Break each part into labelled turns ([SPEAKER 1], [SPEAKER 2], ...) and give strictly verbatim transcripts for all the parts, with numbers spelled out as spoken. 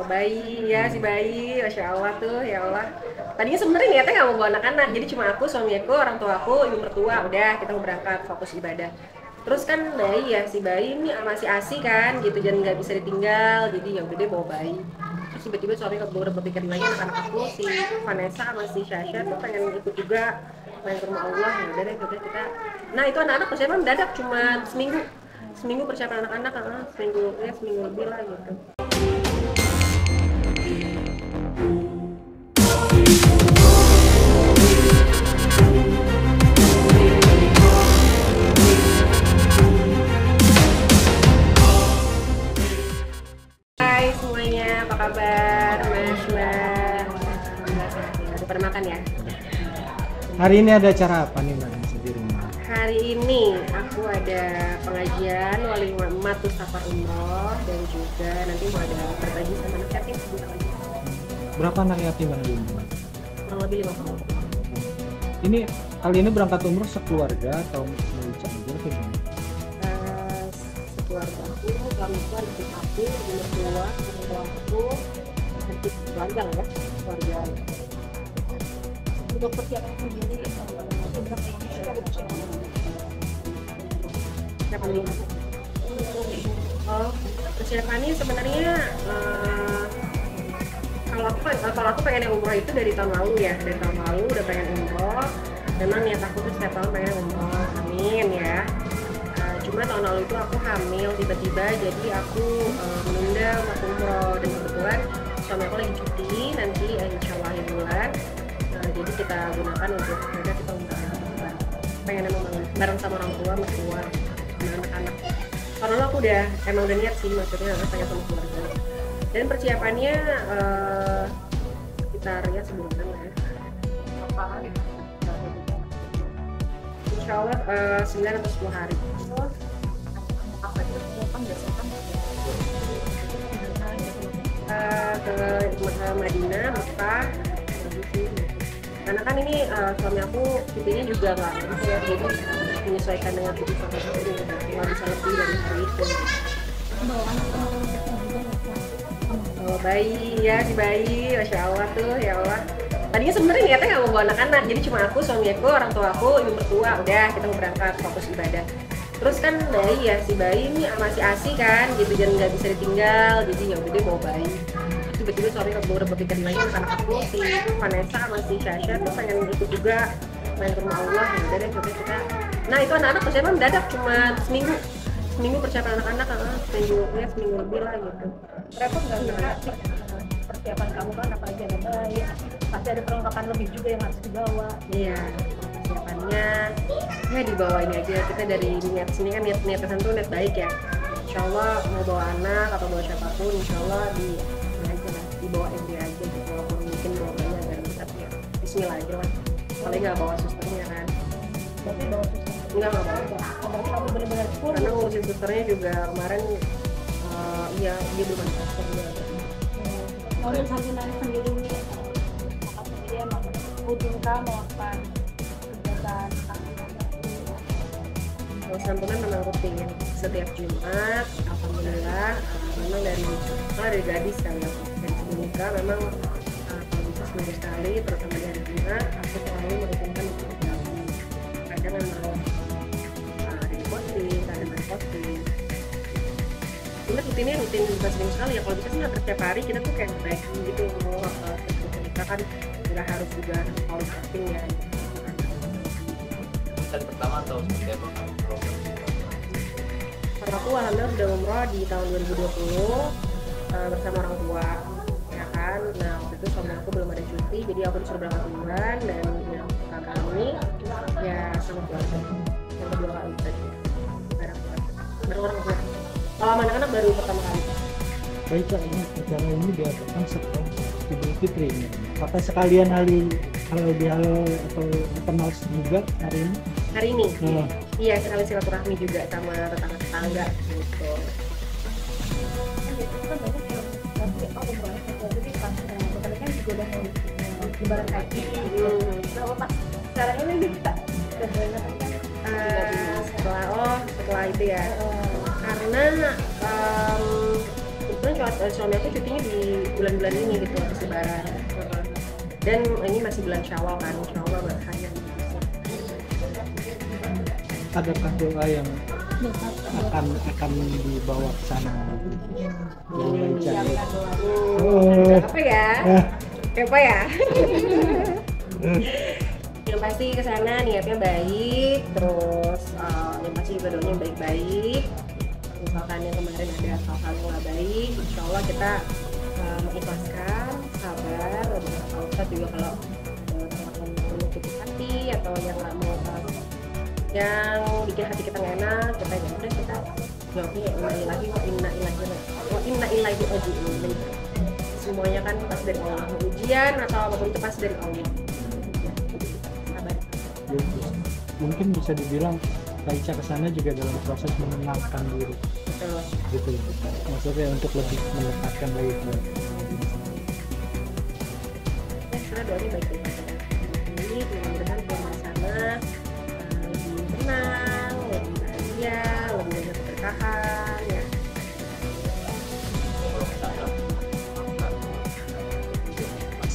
[SPEAKER 1] bayi ya, si bayi, masya Allah tuh, ya Allah. Tadinya sebenarnya niatnya nggak mau bawa anak-anak, jadi cuma aku, suami aku, orang tua aku, ibu mertua, udah kita mau berangkat fokus ibadah. Terus kan bayi ya, si bayi ini masih asi kan, gitu, dan nggak bisa ditinggal, jadi ya udah deh bawa bayi. Terus tiba-tiba suami udah berpikir lagi, anak-anak aku si Vanessa sama si Syasha tuh pengen ikut juga main ke rumah Allah, ya udah deh, udah kita. Nah itu anak-anak persiapan mendadak, cuma seminggu, seminggu persiapan anak-anak, ah, seminggu ya seminggu lebih lah gitu. Hai semuanya, apa kabar Mas Mbak? Udah pada makan ya?
[SPEAKER 2] Hari ini ada acara apa nih Mbak di rumah?
[SPEAKER 1] Hari ini aku ada pengajian wali matus safar umroh dan juga nanti mau ada berbagi sama anak yatim sebentar lagi.
[SPEAKER 2] Berapa anak yatim yang di rumah?
[SPEAKER 1] Kurang lebih lima puluh.
[SPEAKER 2] Ini kali ini berangkat umroh sekeluarga atau mau cari atau gimana?
[SPEAKER 1] Uh, sekeluarga aku, suamiku, adik aku, ibu mertua, orang tua aku, nanti telanjang ya, keluarga. Untuk persiapan sendiri, persiapan ini. Oh, persiapannya sebenarnya uh, kalau aku kalau aku pengen yang umroh itu dari tahun lalu ya, dari tahun lalu udah pengen umroh. Memang niat aku tuh setiap tahun pengen umroh, amin ya. Uh, cuma tahun lalu itu aku hamil tiba-tiba, jadi aku uh, menunda untuk umroh, dan kebetulan suami aku lagi cuti nanti uh, insya Allah akhir bulan. Uh, jadi kita gunakan untuk mereka kita umroh. Pengen emang bareng sama orang tua, mertua, sama anak-anak. Kalau aku udah emang udah niat sih, maksudnya pengen sama keluarga. Dan persiapannya uh, sekitar ya sebulan lah ya. Berapa hari? Insya Allah uh, sembilan atau sepuluh hari. Apa itu persiapan biasanya? Uh, ke Madinah, Mekah, karena kan ini uh, suami aku cutinya juga nggak bisa ya, jadi menyesuaikan dengan cuti suami aku nggak bisa lebih dari hari itu. Oh, bayi ya, si bayi, masya Allah tuh, ya Allah. Tadinya sebenarnya niatnya nggak mau bawa anak-anak, jadi cuma aku, suami aku, orang tua aku, ibu mertua, udah kita mau berangkat fokus ibadah. Terus kan bayi ya, si bayi ini masih asi kan, gitu, dan nggak bisa ditinggal, jadi ya udah deh bawa bayi. Tiba-tiba suami udah berpikir lagi, anak aku si Vanessa sama si Syasha tuh pengen ikut juga main ke rumah Allah, ya udah deh coba kita. Nah itu anak-anak persiapan mendadak, cuma seminggu, seminggu persiapan anak-anak, ah, seminggu ya seminggu lebih lah gitu.
[SPEAKER 3] Repot nggak sih persiapan kamu kan apa aja ada bayi, pasti ada perlengkapan lebih juga yang harus dibawa.
[SPEAKER 1] Iya, persiapannya ya dibawa ini aja, kita dari niat sini kan niat niat tertentu niat baik ya. Insya Allah mau bawa anak atau bawa siapapun, Insya Allah di ini aja lah, dibawa M D aja gitu, walaupun mungkin bawa banyak agak ribet ya. Bismillah aja lah, paling nggak bawa susternya kan.
[SPEAKER 3] Berarti bawa suster?
[SPEAKER 1] Enggak, nggak bawa.
[SPEAKER 3] Oh, berarti kamu benar-benar full.
[SPEAKER 1] Karena ngurusin susternya juga kemarin, uh, iya dia belum ada suster juga.
[SPEAKER 3] Mau santunan sendiri nih, kakak sendiri emang ujung kamu apa kegiatan
[SPEAKER 1] Kalau santunan memang rutin setiap Jumat, alhamdulillah. Memang dari memang dari gadis kan ya, dari sebelum nikah memang uh, kalau bisa seminggu sekali, terutama di hari Jumat, aku selalu merutinkan untuk bergabung. Kadang memang uh, ada posting, kadang ada posting. Cuma rutinnya rutin bukan seminggu sekali ya, kalau bisa sih hampir setiap hari kita tuh kayak breaking gitu, mau uh, kita kan nggak harus juga all posting ya.
[SPEAKER 4] Bulan pertama atau seperti apa kamu program?
[SPEAKER 1] Kalau aku alhamdulillah sudah umroh di tahun dua ribu dua puluh uh, bersama orang tua, ya kan. Nah waktu itu suami aku belum ada cuti, jadi aku disuruh berangkat duluan, dan yang kakak ini ya sama keluarga. Yang kedua kali tadi bareng keluarga, bareng orang tua. Kalau sama anak-anak baru pertama kali.
[SPEAKER 2] Baik Kak, ini acara ini diadakan setelah Idul Fitri ini. Apakah sekalian hari halal bihalal atau kenal juga hari ini?
[SPEAKER 1] Hari ini,
[SPEAKER 2] Hmm.
[SPEAKER 1] iya sekali silaturahmi juga sama tetangga-tetangga gitu.
[SPEAKER 3] itu kan banyak yang nanti oh umrohnya jadi pas bekerja kan juga udah mau lebaran haji gitu. Nah pas sekarang ini kita udah banyak kan
[SPEAKER 1] Uh, setelah oh setelah itu ya, karena um, itu kebetulan suami, suami aku cutinya di bulan-bulan ini gitu habis lebaran. Dan ini masih bulan Syawal kan, Syawal berkahnya.
[SPEAKER 2] Adakah doa yang akan akan dibawa ke sana?
[SPEAKER 1] Hmm,
[SPEAKER 2] Cari.
[SPEAKER 1] hmm, apa ya? Apa ya? Yang pasti ke sana niatnya baik, terus uh, yang pasti juga doanya yang baik-baik. Misalkan yang kemarin ada hal-hal yang nggak baik, insya Allah kita uh, mengikhlaskan, sabar. Kalau kita juga kalau teman-teman menyakiti hati atau yang nggak mau uh, yang bikin hati kita nggak enak, kita ya udah kita jawabnya ya inna ilahi wa inna ilaihi wa inna ilaihi raji'un. Semuanya kan pasti dari Allah, ujian atau apapun itu pasti dari Allah. Sabar.
[SPEAKER 2] Mungkin bisa dibilang Kak Ica kesana juga dalam proses menenangkan diri.
[SPEAKER 1] Betul.
[SPEAKER 2] Gitu. Maksudnya untuk lebih mendekatkan lagi ke
[SPEAKER 1] Ya, karena doanya baik-baik aja. Ini mudah-mudahan di sana uh, lebih tenang, lebih bahagia, lebih banyak keberkahan ya.
[SPEAKER 4] Kalau misalnya makan pas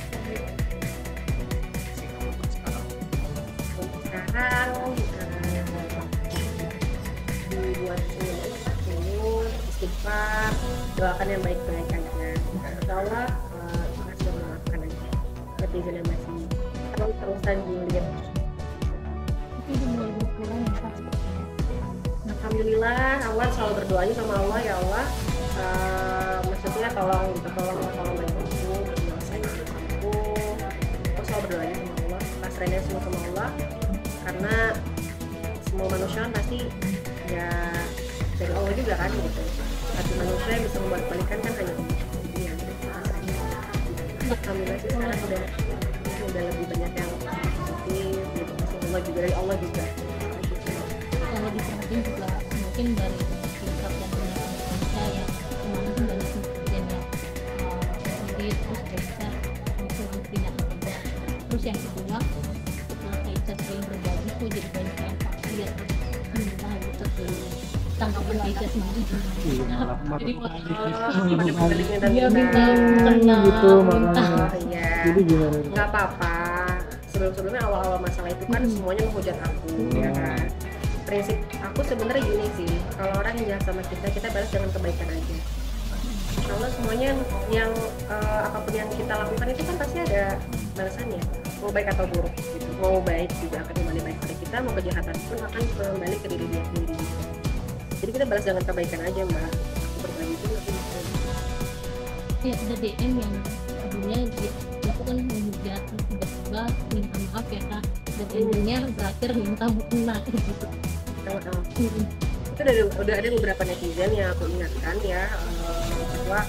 [SPEAKER 4] sekarang
[SPEAKER 1] Untuk sekarang uh, dibuat senyum, istighfar, doakan yang baik-baik aja. Insya Allah uh, masih melakukan aja. Netizen yang masih terus-terusan julid. Alhamdulillah, awal selalu berdoanya sama Allah, ya Allah, uh, maksudnya tolong gitu, tolong tolong bantu aku berdosa gitu aku. Aku selalu berdoanya sama Allah, pasrahnya semua sama Allah, karena semua manusia kan pasti ya dari Allah juga kan gitu. Hati manusia yang bisa membuat balikan kan hanya Allah. Jadi ya, alhamdulillah sih sekarang udah udah lebih banyak yang positif gitu. Masih Allah juga dari Allah juga.
[SPEAKER 3] Kalau diperhatiin juga mungkin dari sikap dan tindakan Indonesia ya kemarin tuh banyak netizen yang sendiri terus Kaica langsung tidak ada. Terus yang kedua setelah Kaica sering berbagi tuh jadi banyak yang lihat alhamdulillah gitu tuh tanggapan Kaica sendiri
[SPEAKER 2] Iya, malah
[SPEAKER 3] jadi
[SPEAKER 2] malah
[SPEAKER 1] Oh,
[SPEAKER 3] dia minta
[SPEAKER 1] minta
[SPEAKER 3] kenal
[SPEAKER 2] gitu,
[SPEAKER 3] minta
[SPEAKER 2] makanya.
[SPEAKER 1] Oh, iya.
[SPEAKER 2] Jadi gimana?
[SPEAKER 1] Nggak apa-apa. Sebelum-sebelumnya awal-awal masalah itu kan semuanya menghujat aku, ya kan. Prinsip aku sebenarnya gini sih, kalau orang yang jahat sama kita, kita balas dengan kebaikan aja. Kalau semuanya yang, yang uh, apapun yang kita lakukan itu kan pasti ada balasannya, mau baik atau buruk gitu. Mau baik juga akan kembali baik pada kita, mau kejahatan pun akan kembali ke diri dia sendiri. Jadi kita balas dengan kebaikan aja, Mbak. Aku berbagi itu aku bisa.
[SPEAKER 3] ya ada D M yang sebelumnya dia itu kan menghujat terus tiba-tiba minta maaf ya kak dan endingnya berakhir minta maaf gitu.
[SPEAKER 1] Sama-sama. Itu udah, udah ada beberapa netizen yang aku ingatkan ya uh, bahwa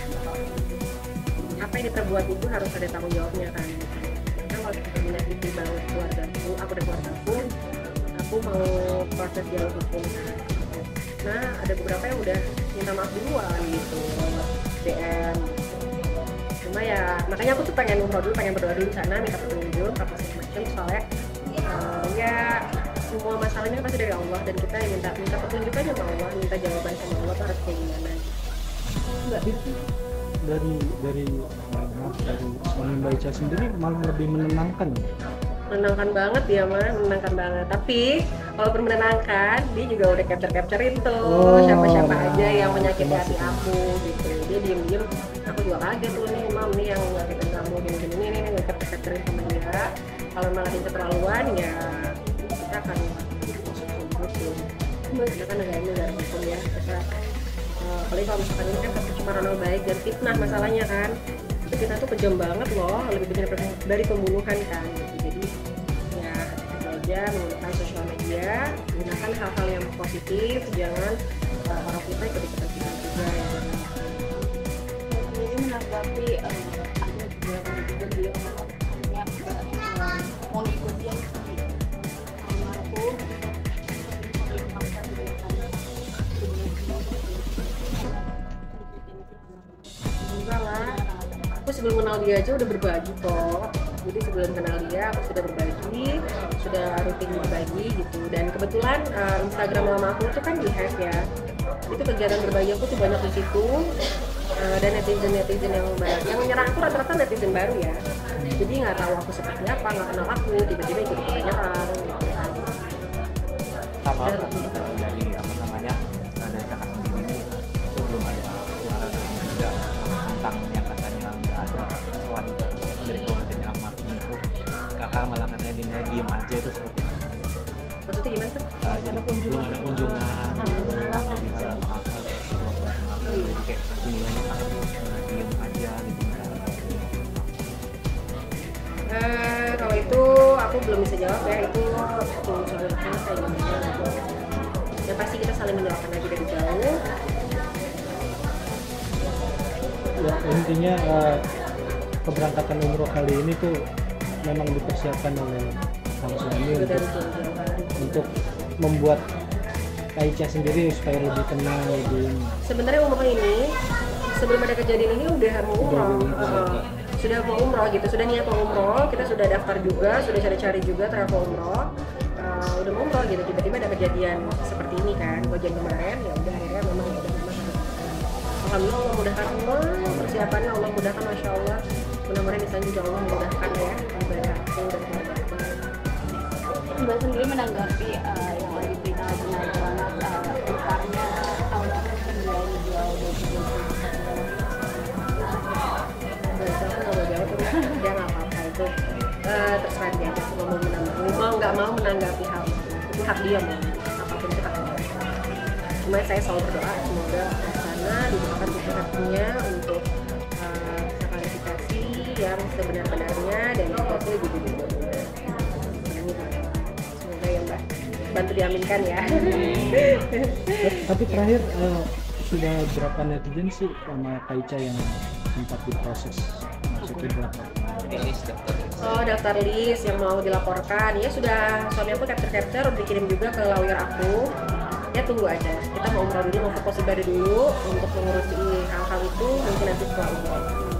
[SPEAKER 1] apa yang kita buat itu harus ada tanggung jawabnya kan. Karena kalau kita menyakiti banget keluargaku, aku dan keluargaku, aku mau proses jalur hukum kan. Nah ada beberapa yang udah minta maaf duluan gitu D M. Cuma ya makanya aku tuh pengen umroh dulu, pengen berdoa dulu di sana, minta petunjuk apa segala macam soalnya uh, ya semua masalahnya pasti dari Allah dan kita yang minta minta petunjuk aja sama Allah, minta jawaban sama Allah tuh harus kayak gimana.
[SPEAKER 2] Enggak itu dari dari maaf, dari suami Mbak Ica sendiri malah lebih menenangkan ya?
[SPEAKER 1] Menenangkan banget dia mah, menenangkan banget. Tapi walaupun menenangkan, dia juga udah capture-capturein tuh
[SPEAKER 2] Oh,
[SPEAKER 1] siapa-siapa
[SPEAKER 2] nah,
[SPEAKER 1] aja yang menyakiti hati
[SPEAKER 2] maksudnya.
[SPEAKER 1] aku gitu. Dia diem-diem, aku juga kaget tuh nih, mam nih yang nyakitin kamu gini-gini nih, nih, nih capture-capturein sama dia. Kalau malah dia keterlaluan ya kita akan masuk sumpah tuh. Karena kan negara ini negara hukum ya. Kita, uh, apalagi kalau misalkan ini kan pencemaran nama baik dan fitnah masalahnya kan. Itu kita tuh kejam banget loh, lebih kejam dari pembunuhan kan gitu. Jadi ya hati-hati aja menggunakan sosial media, gunakan hal-hal yang positif, jangan uh, orang kita ikut-ikutan kita juga ya.
[SPEAKER 3] Ini menanggapi ada beberapa netizen dia orangnya mau ikut dia seperti almarhum
[SPEAKER 1] Enggak lah, aku sebelum kenal dia aja udah berbagi kok. Jadi sebelum kenal dia aku sudah berbagi, sudah rutin berbagi gitu. Dan kebetulan uh, Instagram mama aku tuh kan di hack ya. Itu kegiatan berbagi aku tuh banyak di situ. uh, dan netizen netizen yang baru yang menyerang aku rata-rata netizen baru ya, jadi nggak tahu aku seperti apa, nggak kenal aku, tiba-tiba ikut ikutan nyerang gitu kan.
[SPEAKER 4] Sama
[SPEAKER 1] Dan-
[SPEAKER 4] dari apa namanya eh, dari kakak sendiri ini itu belum ada suara dari media tentang yang katanya nggak ada soal dari keluarganya almarhum itu, kakak malah katanya dia diem aja itu seperti apa?
[SPEAKER 1] Maksudnya gimana tuh?
[SPEAKER 4] Uh, jadi belum ada kunjungan, jadi ada maaf jadi kayak kunjungannya sangat uh, diem aja gitu.
[SPEAKER 1] Eh, kalau itu aku belum bisa jawab ya, itu tunggu sampai selesai gimana gitu. Yang pasti kita saling mendoakan aja dari jauh.
[SPEAKER 2] Ya, intinya eh, keberangkatan umroh kali ini tuh memang dipersiapkan oleh sang suami
[SPEAKER 1] Itu dari
[SPEAKER 2] untuk,
[SPEAKER 1] jauh-jauh hari.
[SPEAKER 2] untuk membuat Aicha sendiri supaya lebih tenang, lebih
[SPEAKER 1] Sebenarnya umroh ini sebelum ada kejadian ini udah mau umroh,
[SPEAKER 2] Udah, udah.
[SPEAKER 1] Eh, sudah mau umroh gitu, sudah niat mau umroh, kita sudah daftar juga, sudah cari-cari juga travel umroh, Eh, udah mau umroh gitu, tiba-tiba ada kejadian seperti ini kan, kejadian kemarin, ya udah akhirnya memang ya udah memang harus. Alhamdulillah Allah mudahkan semua persiapannya, Allah mudahkan, masya Allah, mudah-mudahan di sana juga Allah mudahkan ya, ibadah aku dan keluarga aku.
[SPEAKER 5] Mbak sendiri menanggapi uh, yang lagi berita jenazah uh, iparnya almarhum penjual dijual dua puluh
[SPEAKER 1] Bahasa aku nggak mau jawab, tapi dia nggak apa-apa itu. Eh, terserah dia aja, mau menanggapi, mau nggak mau menanggapi hal itu, itu hak dia mau apapun itu hak dia. Cuma saya selalu berdoa semoga di sana dibukakan pintu hatinya untuk eh, bisa klarifikasi yang sebenar-benarnya dan itu jujur-jujurnya. Semoga ya Mbak, bantu diaminkan ya.
[SPEAKER 2] tapi terakhir eh, sudah berapa netizen sih sama Aicha yang sempat diproses, maksudnya berapa?
[SPEAKER 4] List daftar
[SPEAKER 1] Oh, daftar list yang mau dilaporkan. Ya sudah, suami aku capture-capture udah dikirim juga ke lawyer aku. Ya tunggu aja. Kita mau umroh dulu, mau fokus ibadah dulu untuk mengurusi hal-hal itu mungkin nanti setelah umroh.